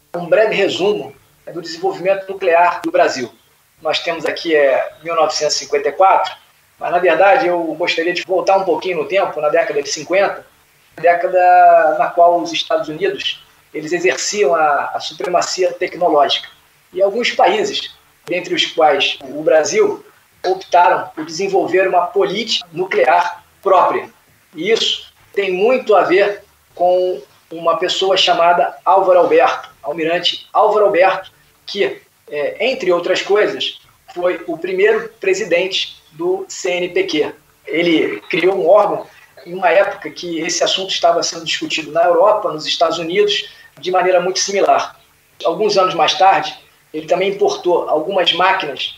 Um breve resumo do desenvolvimento nuclear do Brasil. Nós temos aqui 1954, mas, na verdade, eu gostaria de voltar um pouquinho no tempo, na década de 50, década na qual os Estados Unidos eles exerciam a supremacia tecnológica. E alguns países, dentre os quais o Brasil, optaram por desenvolver uma política nuclear própria. E isso tem muito a ver com uma pessoa chamada Álvaro Alberto, almirante Álvaro Alberto, que, entre outras coisas, foi o primeiro presidente do CNPq. Ele criou um órgão em uma época que esse assunto estava sendo discutido na Europa, nos Estados Unidos, de maneira muito similar. Alguns anos mais tarde, ele também importou algumas máquinas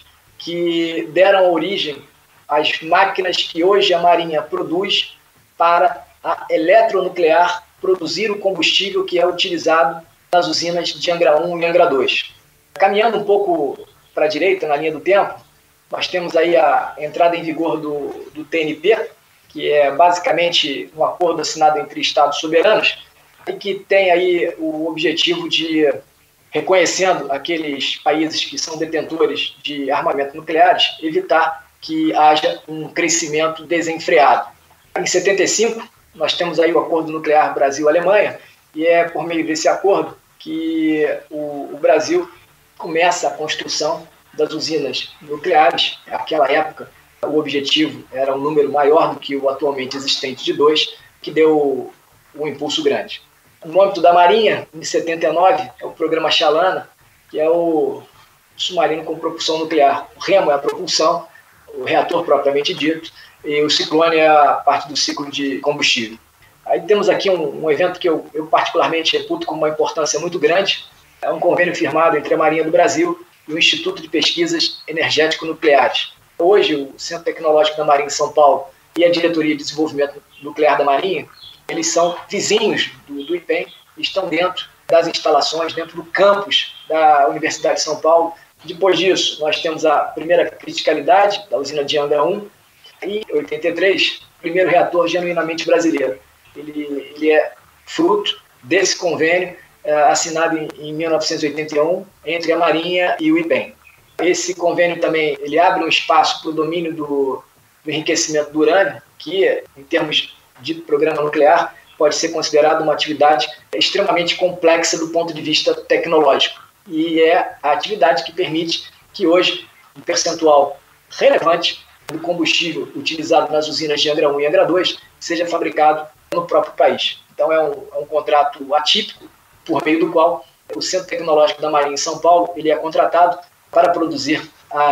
que deram origem às máquinas que hoje a Marinha produz para a eletronuclear produzir o combustível que é utilizado nas usinas de Angra 1 e Angra 2. Caminhando um pouco para a direita, na linha do tempo, nós temos aí a entrada em vigor do TNP, que é basicamente um acordo assinado entre Estados soberanos e que tem aí o objetivo de, reconhecendo aqueles países que são detentores de armamento nucleares, evitar que haja um crescimento desenfreado. Em 75, nós temos aí o Acordo Nuclear Brasil-Alemanha, e é por meio desse acordo que o Brasil começa a construção das usinas nucleares. Naquela época, o objetivo era um número maior do que o atualmente existente de 2, que deu um impulso grande. No âmbito da Marinha, em 79, é o programa Chalana, que é o submarino com propulsão nuclear. O remo é a propulsão, o reator propriamente dito, e o ciclone é a parte do ciclo de combustível. Aí temos aqui um evento que eu particularmente reputo com uma importância muito grande. É um convênio firmado entre a Marinha do Brasil e o Instituto de Pesquisas Energético-Nucleares. Hoje, o Centro Tecnológico da Marinha em São Paulo e a Diretoria de Desenvolvimento Nuclear da Marinha, eles são vizinhos do IPEM, estão dentro das instalações, dentro do campus da Universidade de São Paulo. Depois disso, nós temos a primeira criticalidade da usina de Angra 1 e, em 83, o primeiro reator genuinamente brasileiro. Ele é fruto desse convênio assinado em 1981 entre a Marinha e o IPEM. Esse convênio também ele abre um espaço para o domínio do enriquecimento do urânio, que, em termos de programa nuclear, pode ser considerado uma atividade extremamente complexa do ponto de vista tecnológico. E é a atividade que permite que hoje um percentual relevante do combustível utilizado nas usinas de Angra 1 e Angra 2 seja fabricado no próprio país. Então é um contrato atípico, por meio do qual o Centro Tecnológico da Marinha em São Paulo ele é contratado para produzir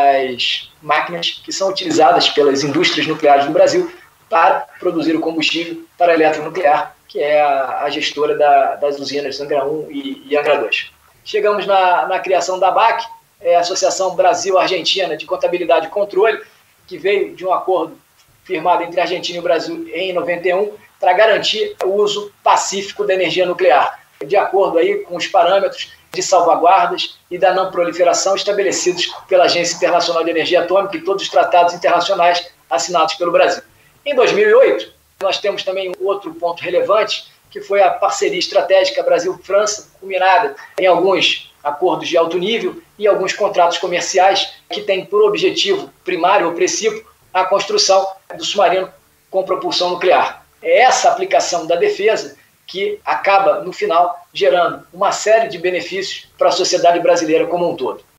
as máquinas que são utilizadas pelas indústrias nucleares do Brasil para produzir o combustível para a eletronuclear, que é a gestora das usinas Angra 1 e Angra 2. Chegamos na criação da ABAC, a Associação Brasil-Argentina de Contabilidade e Controle, que veio de um acordo firmado entre a Argentina e o Brasil em 91 para garantir o uso pacífico da energia nuclear, de acordo aí com os parâmetros de salvaguardas e da não proliferação estabelecidos pela Agência Internacional de Energia Atômica e todos os tratados internacionais assinados pelo Brasil. Em 2008, nós temos também um outro ponto relevante, que foi a parceria estratégica Brasil-França, culminada em alguns acordos de alto nível e alguns contratos comerciais que têm por objetivo primário ou principal a construção do submarino com propulsão nuclear. É essa aplicação da defesa que acaba, no final, gerando uma série de benefícios para a sociedade brasileira como um todo.